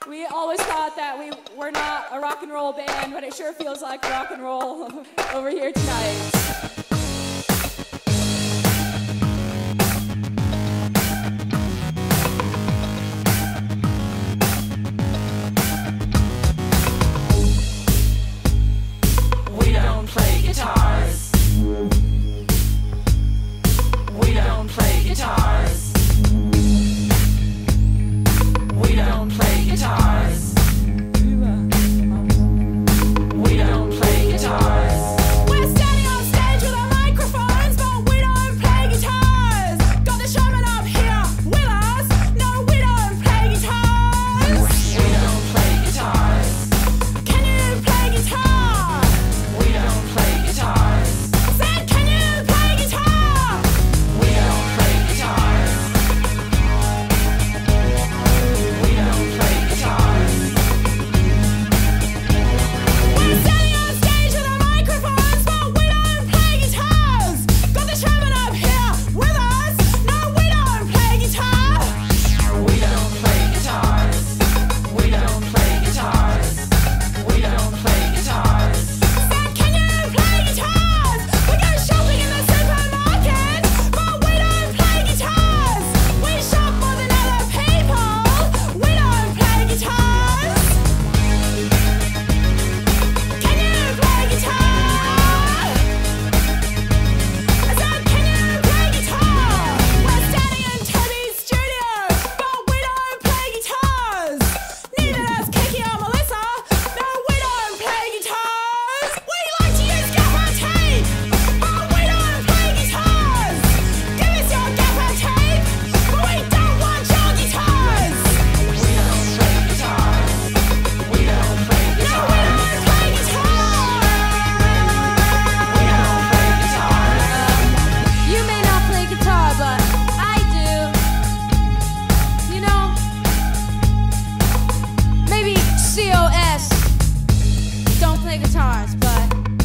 We always thought that we were not a rock and roll band, but it sure feels like rock and roll over here tonight. We don't play guitars. We don't play guitars. We don't play guitars. We don't play guitars. We're standing on stage with our microphones, but we don't play guitars. Got the showman up here with us. No, we don't play guitars. We don't play guitars. Can you play guitar? We don't play guitars. Said, can you play guitar? We don't play guitars. We don't play guitars. We're standing on stage with our microphones, but we don't play guitars. Got the showman up here with us. No, we don't play guitar. We don't play guitars. We don't play guitars. We don't play guitars. Said, can you play guitars? We go shopping in the supermarket, but we don't play guitars. We shop more than other people. We don't play guitars. Can you play guitar? I said, can you play guitar? We're standing in Toby's studio, but we don't play guitars. Neither does Kiki or Melissa. No, we don't play guitars. We like to use gaffer tape, but we don't play guitars. Give us your gaffer tape, but we don't want your guitars. We don't play guitars. We don't play No, we guitars. don't play guitars. We don't play guitars. You may not play guitar, but I do. You know, maybe COS don't play guitars, but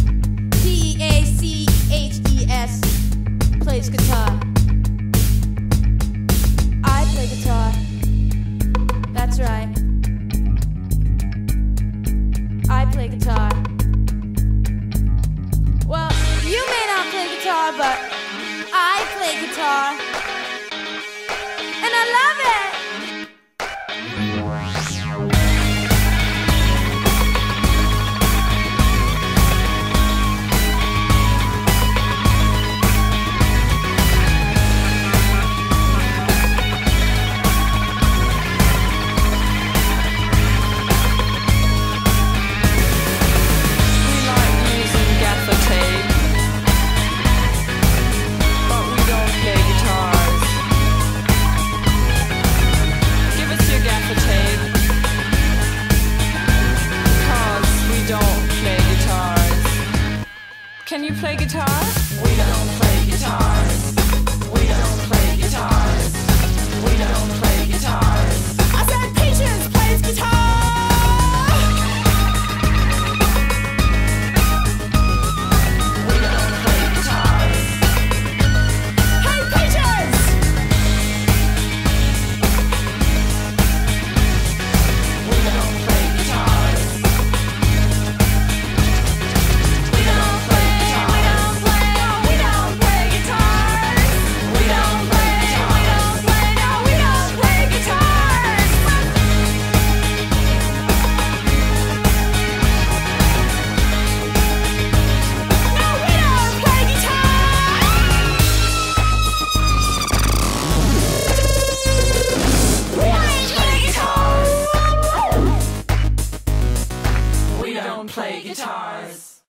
DEACHES plays guitar. I play guitar. That's right. I play guitar. Well, you may not play guitar, but I play guitar. And I love it. We like using gaffer tape, but we don't play guitars. Give us your gaffer tape, 'cause we don't play guitars. Can you play guitar? We don't play guitars. We don't play guitars. We don't play guitars. I said Peaches plays guitar. We don't play guitars. Hey Peaches! We don't play guitars. We don't play guitars. We don't play guitars. We don't play guitars. We don't play guitars. No, we don't play guitars. We don't play guitars.